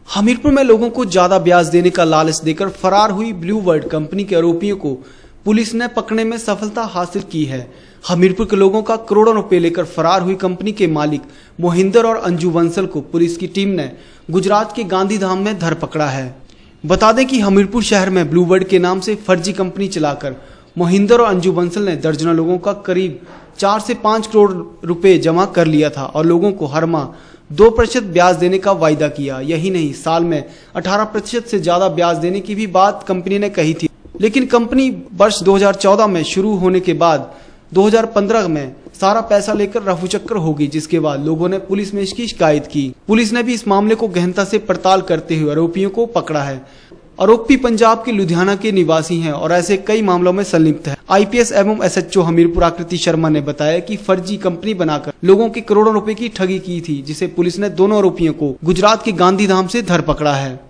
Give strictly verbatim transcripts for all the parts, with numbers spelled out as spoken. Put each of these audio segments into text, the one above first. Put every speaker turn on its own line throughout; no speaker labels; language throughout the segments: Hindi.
हमीरपुर में लोगों को ज्यादा ब्याज देने का लालच देकर फरार हुई ब्लू वर्ल्ड कंपनी के आरोपियों को पुलिस ने पकड़ने में सफलता हासिल की है। हमीरपुर के लोगों का करोड़ों रुपए लेकर फरार हुई कंपनी के मालिक मोहिंदर और अंजू बंसल को पुलिस की टीम ने गुजरात के गांधीधाम में धर पकड़ा है। बता दें कि हमीरपुर शहर में ब्लू वर्ल्ड के नाम से फर्जी कंपनी चलाकर मोहिंदर और अंजू बंसल ने दर्जनों लोगों का करीब चार से पाँच करोड़ रुपए जमा कर लिया था और लोगों को हर माह दो प्रतिशत ब्याज देने का वायदा किया। यही नहीं, साल में अठारह प्रतिशत से ज्यादा ब्याज देने की भी बात कंपनी ने कही थी। लेकिन कंपनी वर्ष दो हज़ार चौदह में शुरू होने के बाद दो हज़ार पंद्रह में सारा पैसा लेकर रफू चक्कर हो गई, जिसके बाद लोगों ने पुलिस में इसकी शिकायत की। पुलिस ने भी इस मामले को गहनता से पड़ताल करते हुए आरोपियों को पकड़ा है। आरोपी पंजाब के लुधियाना के निवासी हैं और ऐसे कई मामलों में संलिप्त है। आईपीएस एवं एसएचओ हमीरपुर आकृति शर्मा ने बताया कि फर्जी कंपनी बनाकर लोगों के करोड़ों रुपए की ठगी की थी, जिसे पुलिस ने दोनों आरोपियों को गुजरात के गांधीधाम से धर पकड़ा है।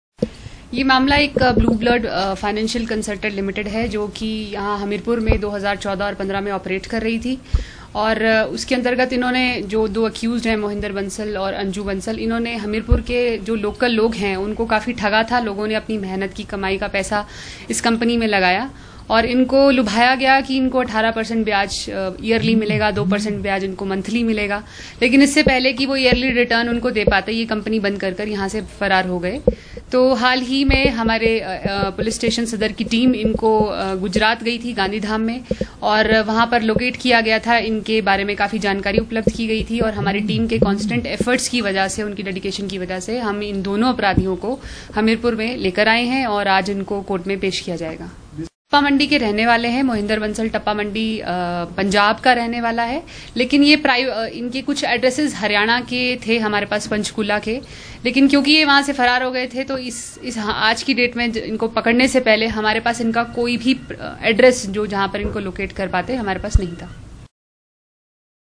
ये मामला एक blue blood financial consultant limited है, जो कि यहाँ हमीरपुर में दो हज़ार चौदह और पंद्रह में ऑपरेट कर रही थी। और उसके अंतर्गत इन्होंने जो दो अक्यूज्ड हैं मोहिंदर बंसल और अंजू बंसल, इन्होंने हमीरपुर के जो लोकल लोग हैं उनको काफ़ी ठगा था। लोगों ने अपनी मेहनत की कमाई का पैसा इस कंपनी में लगाया और इनको लुभाया गया कि इनको अठारह परसेंट ब्याज ईयरली मिलेगा, दो परसेंट ब्याज इनको मंथली मिलेगा। लेकिन इससे पहले कि वो ईयरली रिटर्न उनको दे पाते, ये कंपनी बंद कर कर यहाँ से फरार हो गए। तो हाल ही में हमारे पुलिस स्टेशन सदर की टीम इनको गुजरात गई थी गांधीधाम में, और वहाँ पर लोकेट किया गया था। इनके बारे में काफ़ी जानकारी उपलब्ध की गई थी और हमारी टीम के कांस्टेंट एफर्ट्स की वजह से, उनकी डेडिकेशन की वजह से हम इन दोनों अपराधियों को हमीरपुर में लेकर आए हैं और आज इनको कोर्ट में पेश किया जाएगा। टप्पा मंडी के रहने वाले हैं मोहिंदर बंसल। टप्पा मंडी पंजाब का रहने वाला है, लेकिन ये प्राइव इनके कुछ एड्रेसेस हरियाणा के थे हमारे पास, पंचकूला के। लेकिन क्योंकि ये वहां से फरार हो गए थे, तो इस इस आज की डेट में इनको पकड़ने से पहले हमारे पास इनका कोई भी एड्रेस जो जहां पर इनको लोकेट कर पाते हमारे पास नहीं था।